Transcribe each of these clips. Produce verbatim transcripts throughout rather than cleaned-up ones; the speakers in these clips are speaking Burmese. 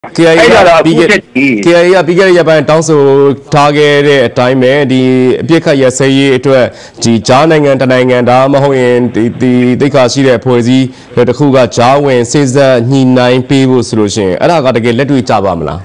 K I A ပြီးခဲ့ K I A ပြီးခဲ့တဲ့ရက်ပိုင်းတောင်းဆိုထားခဲ့တဲ့အတိုင်းပဲဒီအပြစ်ခတ်ရစဲရေးအတွက်ဒီဂျားနိုင်ငံတနိုင်ငံဒါမဟုတ်ရင်ဒီဒီတိတ်ခါရှိတဲ့ဖွဲ့စည်းတစ်ခုကဂျားဝင်စေစက်ညှိနှိုင်းပေးဖို့ဆိုလို့ရှိရင်အဲ့ဒါကတကယ်လက်တွေ့ကြပါမလား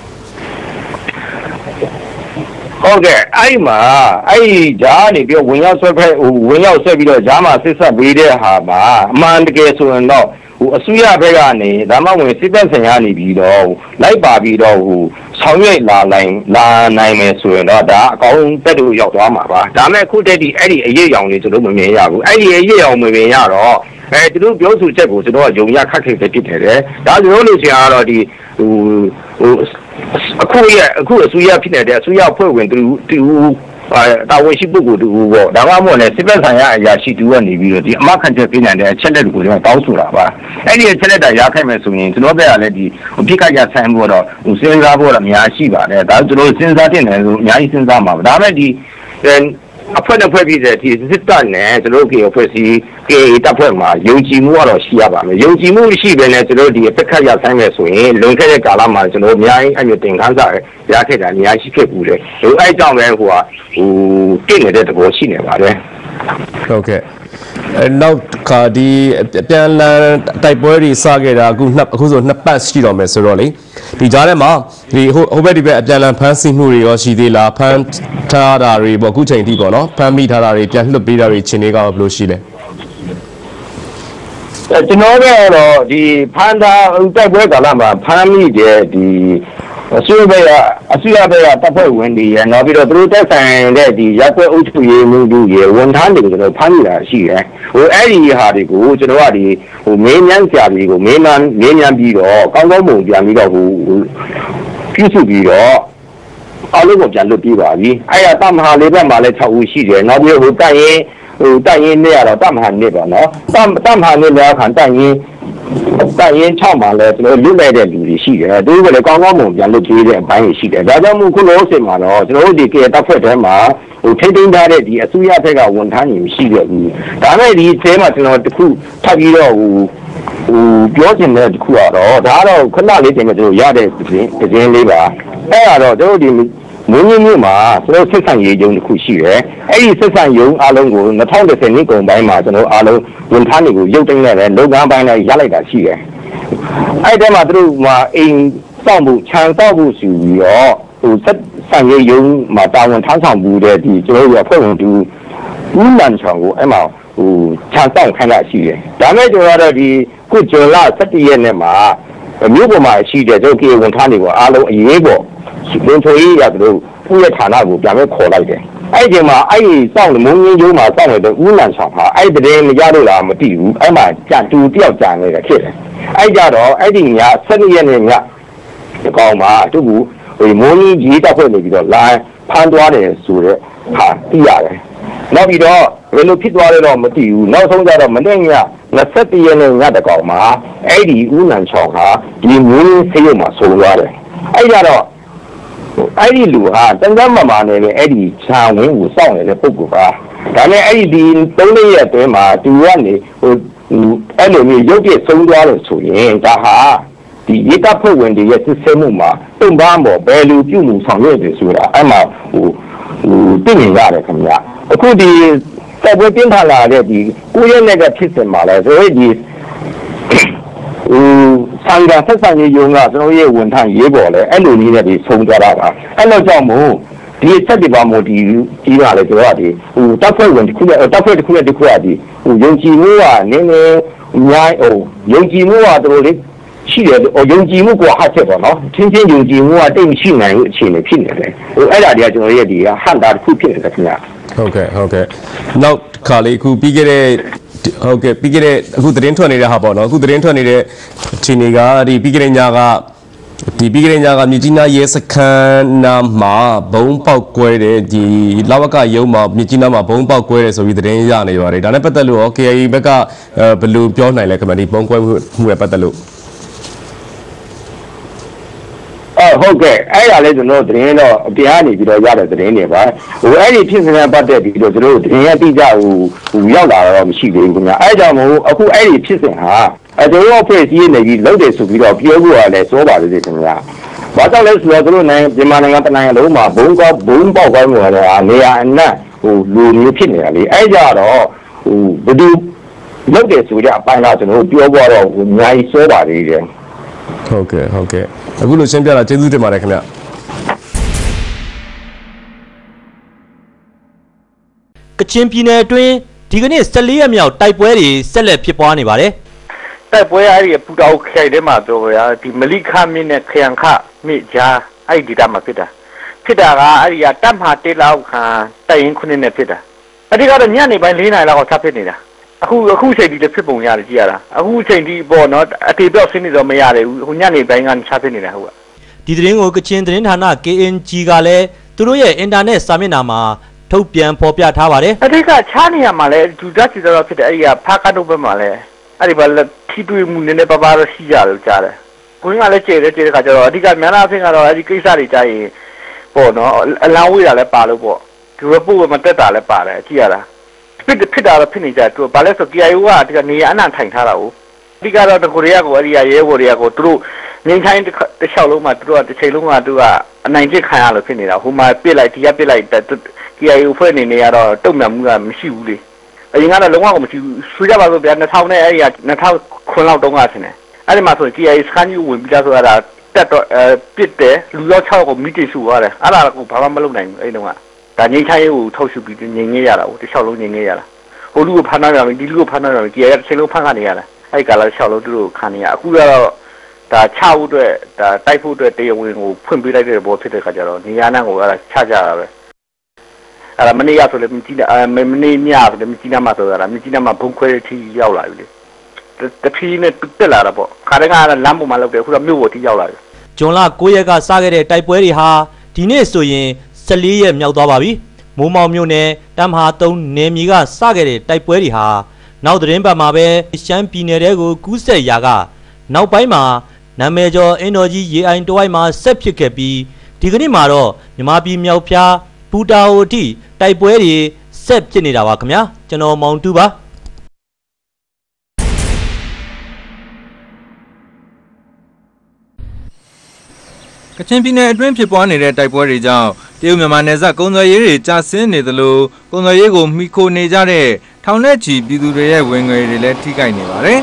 ဟုတ်ကဲ့အဲ့မှာအဲ့ဂျားနေပြီးဝင်ရောက်ဆွဲဖက်ဝင်ရောက်ဆွဲပြီးတော့ဂျားမှာစစ်ဆက်ပေးတဲ့ဟာမှာအမှန်တကယ်ဆိုရင်တော့အစိုးရဘက်ကနေဒါမှမဟုတ်စစ်တပ်ဆိုင်ရာနေပြီးတော့လိုက်ပါပြီးတော့ဟိုဆောင်ရွက်လာနိုင်လာနိုင်မယ်ဆိုရင်တော့ဒါအကောင်းတက်တူရောက်သွားမှာပါဒါမဲ့ခုတည်းဒီအဲ့ဒီအရေးအယောင်တွေကျွန်တော်မမြင်ရဘူးအဲ့ဒီအရေးအယောင်မမြင်ရတော့အဲသူတို့ပြောဆိုချက်ကိုကျွန်တော်ကယုံရခက်ခဲဖြစ်ဖြစ်တယ်ဒါဆိုလို့ရှိရင်တော့ဒီဟိုဟိုအခုရအခုအစိုးရဖြစ်နေတဲ့အစိုးရဖွဲ့ဝင်သူသူတာဝန်ရှိပုဂ္ဂိုလ်တူပေါ့ဒါမှမဟုတ်လည်းစစ်ဘက်ဆိုင်ရာအရာရှိတူကနေပြီးတော့ဒီအမခံချက်ပေးနိုင်တဲ့အချက်လက်တွေကိုကျွန်တော်တောင်းဆိုတာပါအဲ့ဒီအချက်လက်တာရခိုင်မယ်ဆိုရင်ကျွန်တော်ဘက်ကလည်းဒီအပြစ်ကရဆိုင်ဖို့တော့ဟိုစဉ်းစားဖို့တော့အများရှိပါတယ်ဒါကျွန်တော်စဉ်းစားတင်တယ်ဆိုအများကြီးစဉ်းစားမှာပါဒါပေမဲ့ဒီအဖွဲ့နဲ့ဖွဲ့ပြီးတဲ့ဒီစစ်တပ်နဲ့ကျွန်တော်တို့အဖွဲ့စီကေတပ်ဖွဲ့မှာယုံကြည်မှုကတော့ရှိရပါမယ်ယုံကြည်မှုရှိပဲနဲ့ကျွန်တော်ဒီအပြစ်ခတ်ရဆိုင်မယ်ဆိုရင်လွန်ခဲ့တဲ့ကာလမှာကျွန်တော်အများကြီးအမြင်တင်ခန်းစားရခဲ့တာအများကြီးဖြစ်ဘူးလေဟိုအဲ့ကြောင့်ပဲဟိုကဟိုတင့်နေတဲ့သဘောရှိနေပါတယ်ဟုတ်ကဲ့အဲနောက်ခါဒီပြန်လည်တိုက်ပွဲတွေစခဲ့တာအခုနှစ်အခုဆိုနှစ်ပတ်ရှိတော့မယ်ဆိုတော့လေဒီကြားထဲမှာဒီဟိုဟိုဘက်ဒီဘက်အပြန်လည်ဖမ်းဆီးမှုတွေရောရှိသေးလားဖမ်းထားတာတွေပေါ့အခုချိန်ထိပေါ့နော်ဖမ်းမိထားတာတွေပြန်လွှတ်ပေးတာတွေချင်းတွေကဘယ်လိုရှိလဲကျွန်တော်ကတော့ဒီဖမ်းထားတိုက်ပွဲကာလမှာဖမ်းမိတဲ့ဒီအစိုးရဘက်ကအစိုးရဘက်ကတပ်ဖွဲ့ဝင်တွေရနောက်ပြီးတော့သူတို့တက်ဆိုင်တဲ့ဒီရပ်ကွက်အုပ်ချုပ်ရေးမှုတို့ရဝန်ထမ်းတွေကျွန်တော်ဖမ်းမိတာရှိတယ်ဟိုအဲ့ဒီဟာတွေကိုကျွန်တော်ကဒီဟိုမင်းမြန်းဆရာတွေကိုမင်းမြန်းမင်းမြန်းပြီးတော့ကောင်းကောင်းပုံပြန်ပြီးတော့ဟိုပြုစုပြီးတော့အားလုံးကိုပြန်လွတ်ပြီးပါပြီအဲ့ရတမဟာလေးဘက်မှာလည်း၆ဦးရှိတယ်နောက်ပြီးဟိုတိုက်ရင်ဟိုတိုက်ရင်နဲ့ကတော့တမဟာနဲ့ပါနော်တမတမဟာနဲ့လည်းခံတိုက်ရင်တိုက်ရင်၆မှာလည်းကျွန်တော်လွတ်လိုက်တဲ့လူတွေရှိတယ်သူတို့ကလည်းကောင်းကောင်းပုံပြန်လွတ်ပြေးတဲ့အပိုင်းတွေရှိတယ်ဒါကြောင့်မို့ခုလုံးစင်မှာတော့ကျွန်တော်တို့ဒီကေတပ်ဖွဲ့ထဲမှာဟိုထိတ်သိမ်းထားတဲ့ဒီအစိုးရဘက်ကဝန်ထမ်းတွေမရှိခဲ့ဘူးဒါမဲ့ဒီအဲမှာကျွန်တော်တခုထပ်ပြီးတော့ဟိုဟိုပြောချင်တဲ့တခုကတော့ဒါကတော့ခဏလေးတင်မဲ့ကျွန်တော်ရတဲ့သတင်းသတင်းလေးပါအဲ့ဒါတော့ကျွန်တော်ဒီမင်းကြီးမြို့မှာကျွန်တော်ဆက်ဆံရေးယုံတစ်ခုရှိတယ်အဲ့ဒီဆက်ဆံယုံအားလုံးကို၂၀၁၀နှစ်ကုန်ပိုင်းမှာကျွန်တော်အားလုံးဝန်ထမ်းတွေကိုရုပ်သိမ်းလိုက်တယ်လုပ်ငန်းပိုင်းလည်းရလိုက်တာရှိတယ်အဲ့ဒီမှာသူတို့မှာအိမ်စောင့်မှုခြံစောင့်မှုရှိပြီးတော့ဟိုဆက်ဆံရေးယုံမှာတာဝန်ထမ်းဆောင်မှုတဲ့ဒီကျွန်တော်တို့အဖွဲ့ဝင်တူဦးလန်ချောင်းကိုအဲ့မှာဟိုခြံစောင့်ခိုင်းတာရှိတယ်ဒါမဲ့ကျွန်တော်တို့ဒီခုဇွန်လ၁၁ရက်နေ့မှာမြို့ပေါ်မှာရှိတဲ့ကျွန်တော်ကေဝန်ထမ်းတွေကိုအားလုံးအရေးပေါ်လုံခြုံရေးရတို့ผู้ရဌာနကိုပြန်ပဲခေါ်လိုက်တယ်အဲ့ဒီမှာအဲ့ဒီစောင့်မုံငင်းကျိုးမှာစောင့်နေတဲ့ဦးလန်ဆောင်ဟာအဲ့ဒီတည်းမရလို့လားမသိဘူးအဲ့မှာကြတူတယောက်ကြာနေတာဖြစ်တယ်အဲ့ကြတော့အဲ့ဒီည၁၂ရက်နေ့ညဒီကောင်မှာသူ့ကိုဟိုမုံငင်းကြီးတက်ဖွဲ့နေပြီးတော့လာဖမ်းသွားတယ်ဆိုတော့ဟာသိရတယ်နောက်ပြီးတော့ဘယ်လိုဖြစ်သွားလဲတော့မသိဘူးနောက်ဆုံးကြတော့မနေ့ည၂၁ရက်နေ့ညတကောင်မှာအဲ့ဒီဦးလန်ဆောင်ဟာဒီမုံငင်းဆေးရုံမှာဆုံးသွားတယ်အဲ့ကြတော့အဲ့ဒီလူဟာတန်တမ်းမမာနေပဲအဲ့ဒီခြံဝင်းကိုစောင့်နေတဲ့ပုဂ္ဂိုလ်ပါဒါနဲ့အဲ့ဒီဒီသုံးလေးရက်အတွင်းမှာသူကနေဟိုအဲ့လိုမျိုးရုပ်ပြဆုံးသွားလို့ဆိုရင်ဒါဟာဒီရေတပ်ဖွဲ့ဝင်တွေရဲ့စစ်ဆေးမှုမှာတုံ့ပန်းပေါ်ဘယ်လိုပြုမှုဆောင်ရွက်တယ်ဆိုတာအဲ့မှာဟိုဟိုသိမြင်ရတယ်ခင်ဗျာအခုဒီတပ်ဖွဲ့တင်းထလာတဲ့ဒီကိုရဲနဲ့ကဖြစ်စင်မှာလဲဆိုရင်ဒီဟိုဆန်ကဆက်ဆံရေးယုံကကျွန်တော်ရဲ့ဝန်ထမ်းရေးပေါ်လဲအဲ့လိုနည်းနဲ့ဒီဆုံးသွားတာပါအဲ့တော့ကြောင့်မို့ဒီဆက်ဒီပါမို့ဒီကြီးကလည်းကျွန်တော်ကဒီဟိုတပ်ဖွဲ့ဝင်တစ်ခုနဲ့တပ်ဖွဲ့တစ်ခုနဲ့တစ်ခုကဒီဟိုယုံကြည်မှုကနည်းနည်းအများဟိုယုံကြည်မှုကတော်တော်လေးရှိတယ်ဟိုယုံကြည်မှုကဟာချက်ပေါ့နော်ချင်းချင်းယုံကြည်မှုကတိတ်မရှိနိုင်ဘူးအခြေအနေဖြစ်နေတယ်ဟိုအဲ့ဒါတွေကကျွန်တော်ရဲ့ဒီဟန်တာတစ်ခုဖြစ်နေတယ်ခင်ဗျာဟုတ်ကဲ့ဟုတ်ကဲ့နောက်ခါလေးအခုပြီးခဲ့တဲ့ဟုတ်ကဲ့ပြီးခဲ့တဲ့အခုသတင်းထွက်နေတဲ့ဟာပေါ့နော်အခုသတင်းထွက်နေတဲ့အခြေအနေကဒီပြီးခဲ့တဲ့ညကဒီပြီးခဲ့တဲ့ညကမြကြီးနားရဲစခန်းနာမှာဘုံပေါက်ကွဲတဲ့ဒီလဝကရုံးမှာမြကြီးနားမှာဘုံပေါက်ကွဲတယ်ဆိုပြီးသတင်းရနေပါတယ်ဒါနဲ့ပတ်သက်လို့ရော K I A ဘက်ကဘယ်လိုပြောနိုင်လဲခင်ဗျဒီဘုံကွဲမှုနဲ့ပတ်သက်လို့အော်ဟုတ်ကဲ့အဲ့ဒါလည်းကျွန်တော်သတင်းတော့တရားနေပြီးတော့ရတဲ့သတင်းတွေပါဟိုအဲ့ဒီဖြစ်စဉ်နဲ့ပတ်သက်ပြီးတော့ကျွန်တော်သတင်းရတိကျဟိုရောက်လာတော့မရှိသေးဘူးခင်ဗျအဲ့ကြောင့်မို့အခုအဲ့ဒီဖြစ်စဉ်ဟာအဲကျွန်တော်အဖွဲ့အစည်းနေကြီးလုပ်တယ်ဆိုပြီးတော့ပြောဖို့ရတယ်စိုးပါလေခင်ဗျာဘာကြောင့်လဲဆိုတော့သူတို့နိုင်ငံမြန်မာနိုင်ငံတနိုင်ငံလုံးမှာဘုံကောဘုံပေါက်ကောင်းလို့ရတယ်နေရာအနှံ့ဟိုလူမျိုးဖြစ်နေတာလေအဲကြတော့ဟိုဘယ်သူလုပ်တယ်ဆိုကြအပိုင်းတော့ကျွန်တော်ပြောဖို့တော့အများကြီးစိုးပါသေးတယ်ဟုတ်ကဲ့ဟုတ်ကဲ့အခုလိုရှင်းပြတာကျေးဇူးတင်ပါတယ်ခင်ဗျကချင်ပြည်နယ်အတွင်းဒီကနေ့၁၄ရက်မြောက်တိုက်ပွဲတွေဆက်လက်ဖြစ်ပွားနေပါတယ်တိုက်ပွဲအဲ့ဒီပူတောက်ခိုင်ထဲမှာပြောရဒီမလိခမင်းနဲ့ခရန်ခမိကြားအဲ့ဒီတာမှာဖြစ်တာဖြစ်တာကအဲ့ဒီကတပ်မတေလောက်ခံတိုင်ရင်ခုနှစ်နဲ့ဖြစ်တာအတိကတော့ညနေပိုင်း၄နာရီလောက်ဆက်ဖြစ်နေတာအခုအခုချိန်ဒီလည်းဖြစ်ပုံရတယ်ကြည့်ရတာအခုချိန်ဒီပေါ့နော်အတေပြောက်ဆင်းနေတော့မရတယ်ဘူးအခုညနေပိုင်းကဆက်ဖြစ်နေတာဟုတ်ကဒီသတင်းကိုကချင်သတင်းဌာန K N G ကလည်းသူတို့ရဲ့အင်တာနက်စာမျက်နှာမှာထုတ်ပြန်ဖော်ပြထားပါတယ်အတိကချားနေရမှာလဲဒူဒတ်စီတော့ဖြစ်တယ်အဲ့ဒီကဖားကတော့ဘက်မှာလဲအဲ့ဒီဘာလဲထိတွေ့မှုနည်းနည်းပါးပါးတော့ရှိကြလို့ကြားတယ်ကိုင်းကလည်းကျေတယ်ကျေတဲ့ခါကျတော့အဓိကမြန်လာအဖြစ်ကတော့အဲ့ဒီကိစ္စတွေကြားရင်ပေါ့နော်အလောင်းဝေးတာလည်းပါလို့ပေါ့ဒီ report ကမတက်တာလည်းပါတယ်ကြည့်ရတာဖြစ်ဖြစ်တာတော့ဖြစ်နေကြသူဘာလဲဆို K I O ကအဓိကနေရအနံ့ထိုင်ထားတာကိုအဓိကတော့တကူတွေကကိုအဲ့ဒီရဲဘော်တွေကကိုသူတို့ငင်းထိုင်းတစ်လျှောက်လုံးမှာသူတို့ကတစ်ချိန်လုံးကသူကအနိုင်ကျခံရလို့ဖြစ်နေတာဟိုမှာပြစ်လိုက်ဒီကပြစ်လိုက် K I O ဖွဲ့နေနေရတော့တုံ့ပြန်မှုကမရှိဘူးလေအရင်ကတော့လုံးဝမရှိဘူးဆွေးကြပါလို့ဗျာ၂၀၀၀နဲ့အဲ့ဒီက၂၀၀၀လောက်တုန်းကဆင်းတယ်အဲ့ဒီမှာဆို K I O စခန်းကြီးဝင်ပြီးသားဆိုတာတက်တော့အဲပစ်တယ်လူရော၆ယောက်ကိုမိတိစုသွားတယ်အဲ့ဒါကဘာမှမလုပ်နိုင်ဘူးအဲ့ဒီတုန်းကဒါငိမ့်ချိုင်းကိုထုတ်ရှုပြီးငိမ့်ငဲရတာကိုတစ်လျှောက်လုံးငိမ့်ငဲရတာဟိုလူကိုဖမ်းနိုင်တယ်ဒီလူကိုဖမ်းနိုင်တယ် K I O တစ်ချိန်လုံးဖမ်းခါနေရတာအဲ့ဒီကလာတစ်လျှောက်လုံးသူတို့ခံနေရအခုကတော့ဒါချဖို့အတွက်ဒါတိုက်ဖို့အတွက်တရားဝင်ကိုဖွင့်ပေးလိုက်တဲ့ဘောဖြစ်တဲ့ခါကျတော့နေရာနဲ့ကိုအဲ့ဒါချကြတာပဲအဲ့ဒါမနေ့ရဆိုလည်းမကြည့်အဲမနေ့ညဆိုလည်းမကြည့်နိုင်မှဆိုရတာမကြည့်နိုင်မှဘုံခွဲထီရောက်လာပြီလေတဖြည်းနဲ့တက်လာတာပေါ့ခါတန်းကလမ်းပေါ်မှာလောက်တယ်အခုတော့မြို့ပေါ်ထီရောက်လာပြီဇွန်လ၉ရက်ကစခဲ့တဲ့တိုက်ပွဲတွေဟာဒီနေ့ဆိုရင်၁၄ရက်မြောက်သွားပါပြီမိုးမောင်မြို့နယ်တမဟာ၃နယ်မြေကစခဲ့တဲ့တိုက်ပွဲတွေဟာနောက်သတင်းပတ်မှာပဲရှမ်းပြည်နယ်တဲကိုကူးဆက်ရာကနောက်ပိုင်းမှာနာမည်ကျော်အင်တော်ကြီးရေအိုင်တဝိုက်မှာဆက်ဖြစ်ခဲ့ပြီးဒီကနေ့မှာတော့မြန်မာပြည်မြောက်ဖျားပူတာအိုတိတိုက်ပွဲတွေဆက်ဖြစ်နေတာပါခင်ဗျာကျွန်တော်မောင်တူပါကချင်ပြည်နယ်အတွင်းဖြစ်ပွားနေတဲ့တိုက်ပွဲတွေကြောင့်တရုတ်မြန်မာနယ်စပ်ကုန်သွယ်ရေးတွေကျဆင်းနေသလိုကုန်သွယ်ရေးကိုမှီခိုနေကြတဲ့ထောင်နဲ့ချီပြည်သူတွေရဲ့ဝင်ငွေတွေလည်းထိခိုက်နေပါတယ်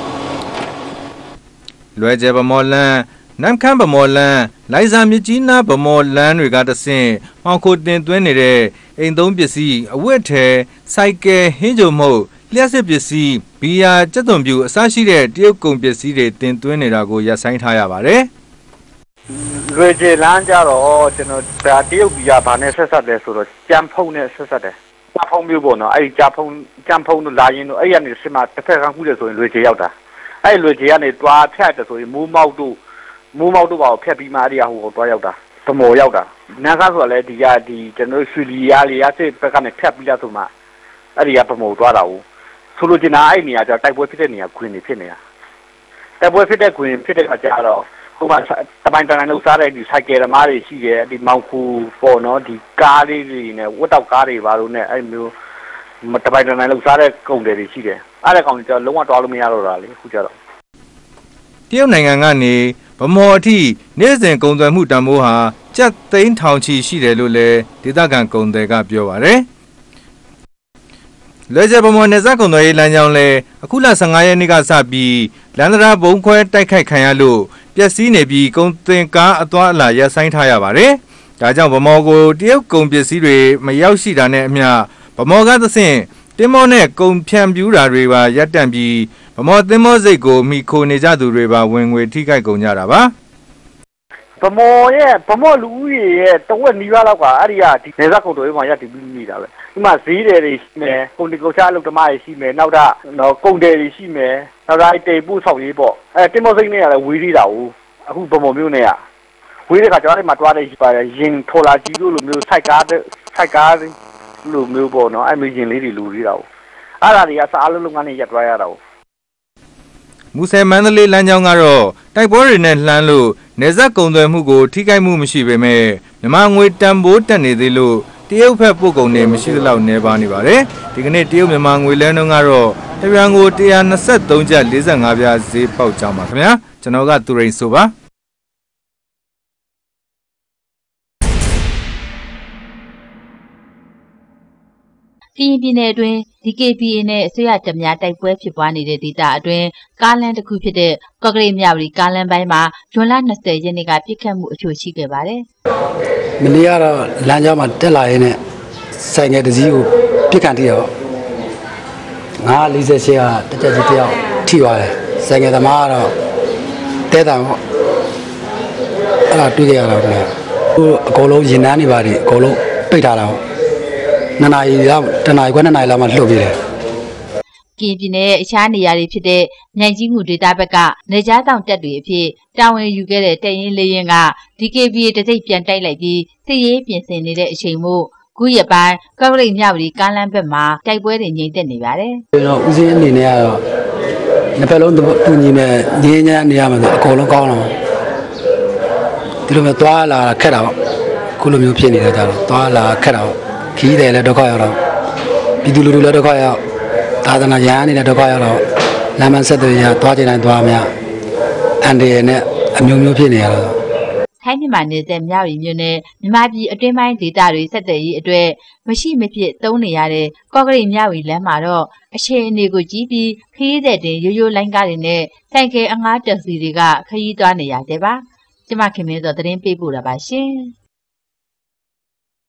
။လွယ်ကျဲဗမော်လန်နမ်ခမ်းဗမော်လန်လိုင်ဇာမြကြီးနားဗမော်လန်တွေကတဆင့်မှောင်ခိုတင်သွင်းနေတဲ့အိမ်သုံးပစ္စည်းအဝတ်ထည်စိုက်ကယ်ဟင်းကြုံမှုလျှက်စစ်ပစ္စည်းဘီယာကြက်သွန်ပြူအစရှိတဲ့တရုတ်ကုန်ပစ္စည်းတွေတင်သွင်းနေတာကိုရပ်ဆိုင်းထားရပါတယ်။လွယ်ကျဲလမ်းကြတော့ကျွန်တော်ဒါတရုတ်ဘီယာဘာနဲ့ဆက်ဆက်လဲဆိုတော့ကြံဖုံနဲ့ဆက်ဆက်တယ်။ကြံဖုံမျိုးပေါ့နော်အဲ့ဒီကြံဖုံကြံဖုံတို့လာရင်တော့အဲ့ရနေစမှာတစ်ဖက်ကကူးတယ်ဆိုရင်လွယ်ကျဲရောက်တာ။အဲ့လွယ်ကျဲကနေတွားဖြတ်တယ်ဆိုရင်မိုးမောက်တို့မိုးမောက်တို့ပါကိုဖျက်ပြီးမှအဲ့ဒီဟိုကိုတွားရောက်တာဗမော်ရောက်တာနာကားဆိုတော့လေဒီကဒီကျွန်တော်ရွှေလီယာလီယာစစ်ဘက်ကနေဖျက်ပြီးသားဆိုမှအဲ့ဒီကဗမော်တွားတာကိုဆိုလိုချင်တာအဲ့နေရာကျတိုက်ပွဲဖြစ်တဲ့နေရာခွင်နေဖြစ်နေတာတိုက်ပွဲဖြစ်တဲ့ခွင်ဖြစ်တဲ့အခါကျတော့ဟိုမှာတပိုင်းတန်းလောက်စားတဲ့ဒီစိုက်ကယ်သမားတွေရှိတယ်ဒီမောင်ခူပေါ့နော်ဒီကားလေးတွေနဲ့ဝတ်တောက်ကားတွေပါလို့နဲ့အဲ့မျိုးတပိုင်းတန်းလောက်စားတဲ့ကုန်တယ်တွေရှိတယ်အဲ့ဒါကောင်ကျတော့လုံးဝတွားလို့မရတော့တာလေအခုကျတော့တရုတ်နိုင်ငံကနေဗမော်အထိနေ့စဉ်ကုန်သွယ်မှုတန်ဖိုးဟာကျပ်သိန်းထောင်ချီရှိတယ်လို့လည်းဒေသခံကုန်သည်ကပြောပါတယ်လွယ်ကျဲဗမော်နယ်စပ်ကုန်သွယ်ရေးလမ်းကြောင်းလည်းအခုလ၁၅ရက်နေ့ကစပြီးလန်ဒရာဘုံခွဲတိုက်ခိုက်ခံရလို့ပျက်စီးနေပြီးကုန်တင်ကားအသွားအလာရပ်ဆိုင်းထားရပါတယ်။ဒါကြောင့်ဗမော်ကိုတရုတ်ကုန်ပစ္စည်းတွေမရောက်ရှိတာနဲ့အမျှဗမော်ကသဖြင့်တင်မောနဲ့ကုန်ဖြန့်ပြူတာတွေပါရပ်တန့်ပြီးဗမော်တင်မောစိတ်ကိုမိခိုနေကြသူတွေပါဝင်ငွေထိခိုက်ကုန်ကြတာပါဗမော်ရဲ့ဗမော်လူဦးရေရဲ့တဝက်နီးပါးလောက်ကအဲ့ဒီကဒီနေစားကုန်တွေမှာရပ်တည်ပြီးနေတာပဲဒီမှာဈေးတယ်တွေရှိမယ်ကုန်တင်ကုန်ချအလုပ်သမားတွေရှိမယ်နောက်တော့တော့ကုန်တယ်တွေရှိမယ်နောက်တော့တေပို့ဆောင်ရေးပေါ့အဲတင်မောစိတ်နဲ့ရတယ်ဝေးသေးတာဟုတ်အခုဗမော်မျိုးနဲ့ကဝေးတဲ့ခါကျတော့အဲ့မှာတွားတဲ့ပါတယ်ရင်ထော်လာကြီးလို့လိုမျိုးစိုက်ကားစိုက်ကားလိုမျိုးပေါ့နော်အဲ့မျိုးရင်လေးတွေလူသေးတာဟုတ်အဲ့ဒါတွေကစားလုံးလုံးကနေရပ်သွားရတာဟုတ်မူဆယ်မန္တလေးလမ်းကြောင်းကတော့တိုက်ပွဲတွေနဲ့လှမ်းလို့နေဆက်ကုံသွယ်မှုကိုထိခိုက်မှုမရှိပေမဲ့မြန်မာငွေတန်ဖိုးတက်နေသေးလို့တရုတ်ဖက်ပို့ကုန်တွေမရှိသလောက်နေပါနေပါတယ်ဒီကနေ့တရုတ်မြန်မာငွေလဲနှုန်းကတော့တရန်ကိုone twenty-threeကျပ်forty-fiveပြားဈေးပေါက်ကြပါခင်ဗျာကျွန်တော်ကသူရိန်ဆိုပါကရင်ပြည်နယ်အတွင်း D K B A နဲ့အစိုးရတပ်များတိုက်ပွဲဖြစ်ပွားနေတဲ့ဒေသအတွင်းကားလမ်းတစ်ခုဖြစ်တဲ့ကော့ကရိတ်မြဝတီကားလမ်းပိုင်းမှာဇွန်လtwentyရက်နေ့ကပြစ်ခတ်မှုအချို့ရှိခဲ့ပါတယ်။မနေ့ကတော့လမ်းကြောင်းမှာတက်လာရင်းနဲ့ဆိုင်ငယ်တစ်စီးကိုပြစ်ခတ်တိရောnine forty-eightကတက်ကြကြီးတယောက်ထိသွားတယ်။ဆိုင်ငယ်သမားကတော့တဲတာပေါ့။အဲ့ဒါတွေ့ကြရတော့ခင်ဗျ။ဟိုအကုန်လုံးရင်နှန်းနေပါဒီအကုန်လုံးပိတ်ထားတာပေါ့။နှစ်နာရီလောက်တစ်နာရီခွဲနှစ်နာရီလောက်မှလှုပ်ပြီးတယ်ကရင်ပြည်နယ်ရဲ့အခြားနေရာတွေဖြစ်တဲ့မြိုင်ကြီးငူဒေသဘက်ကနေကြားတောင်တပ်တွေအဖြစ်တာဝန်ယူခဲ့တဲ့တပ်ရင်းလေးရင်းက D K B A တစိတ်ပြန်တိုက်လိုက်ပြီးစစ်ရေးပြင်ဆင်နေတဲ့အချိန်မို့ခုရပိုင်းကော့ကရိတ်မြဝတီကားလမ်းဘက်မှာတိုက်ပွဲတွေငြိမ်သက်နေပါတယ်။ကျွန်တော်ဦးစင်းအနေနဲ့ကတော့နှစ်ဖက်လုံးတူညီမဲ့ငြင်းညမ်းနေရမှာဆိုအကုန်လုံးကောင်းတော့ဒီလိုမျိုးသွားလာခက်တာပေါ့ခုလိုမျိုးဖြစ်နေတဲ့ကြတော့သွားလာခက်တာပေါ့ခီးတယ်လည်းဒုက္ခရောက်တော့ပြည်သူလူထုလည်းဒုက္ခရောက်သာသနာရန်နေတဲ့ဒုက္ခရောက်တော့လမ်းမဆက်တွေရသွားချင်တိုင်းသွားမရအန်ဒီရနဲ့အမျိုးမျိုးဖြစ်နေရတော့ထိုင်းမြန်မာနယ်စပ်မြဝတီမြို့နယ်မြန်မာပြည်အတွင်းပိုင်းဒေသတွေဆက်သွယ်ရေးအတွက်မရှိမဖြစ်သုံးနေရတဲ့ကော့ကရိတ်မြဝတီလမ်းမှာတော့အခြေအနေကိုကြည့်ပြီးခရီးသည်တင်ရိုးရိုးလိုင်းကားတွေနဲ့ဆိုင်ကယ်အငှားတက်စီတွေကခရီးသွားနေရတဲ့ပါကျမခင်မင်းတို့သတင်းပေးပို့တာပါရှင်